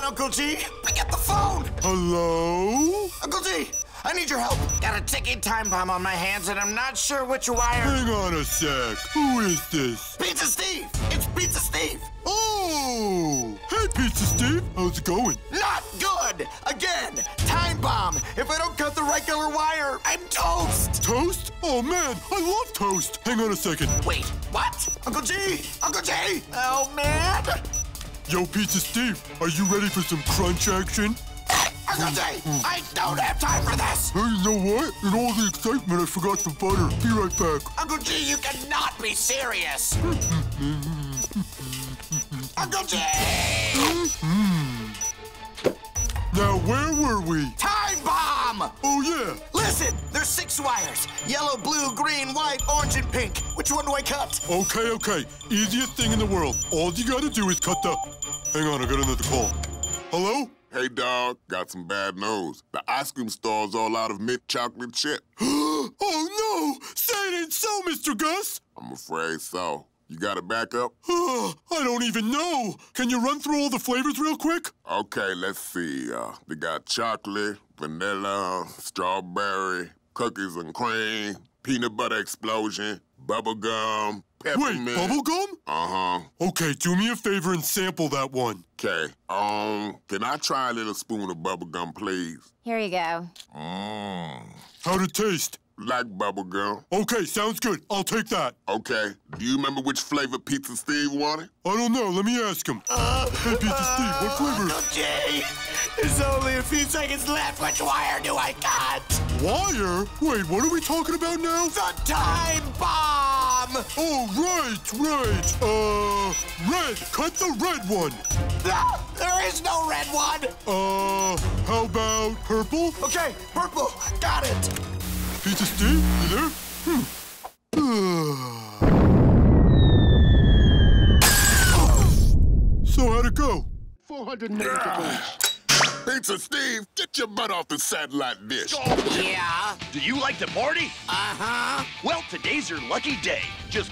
on, Uncle G. Pick up the phone. Hello? Uncle G, I need your help. Got a ticking time bomb on my hands, and I'm not sure which wire. Hang on a sec. Who is this? Pizza Steve. It's Pizza Steve. Oh! Hey, Pizza Steve. How's it going? Not good. Again, time bomb. If I don't cut the right color wire, I'm toast. Toast? Oh, man, I love toast. Hang on a second. Wait, what? Uncle G! Uncle G! Oh, man! Yo, Pizza Steve, are you ready for some crunch action? Uncle G, I don't have time for this! Hey, you know what? In all the excitement, I forgot the butter. Be right back. Uncle G, you cannot be serious! Uncle G! Now, where were we? Time bomb! Oh, yeah. Listen, there's 6 wires. Yellow, blue, green, white, orange, and pink. Which one do I cut? Okay. Easiest thing in the world. All you gotta do is cut the... Hang on, I got another call. Hello? Hey, dog, got some bad news. The ice cream store's all out of mint chocolate chip. Oh, no! Say it ain't so, Mr. Gus! I'm afraid so. You got a backup? I don't even know. Can you run through all the flavors real quick? Okay, let's see. They got chocolate, vanilla, strawberry, cookies and cream, peanut butter explosion, bubble gum, peppermint. Wait, bubble gum? Uh-huh. Okay, do me a favor and sample that one. Okay. Can I try a little spoon of bubble gum, please? Here you go. How'd it taste? Like bubble gum. Okay, sounds good. I'll take that. Okay. Do you remember which flavor Pizza Steve wanted? I don't know. Let me ask him. Hey, Pizza Steve, what flavor? Uncle G, there's only a few seconds left. Which wire do I cut? Wire? Wait, what are we talking about now? The time bomb! Oh, right. Red. Cut the red one. No, there is no red one. How about purple? Okay, purple. Got it. Pizza Steve, you there? So how'd it go? 400 megabytes. Pizza Steve, get your butt off the satellite dish. Yeah? Do you like to party? Uh-huh. Well, today's your lucky day. Just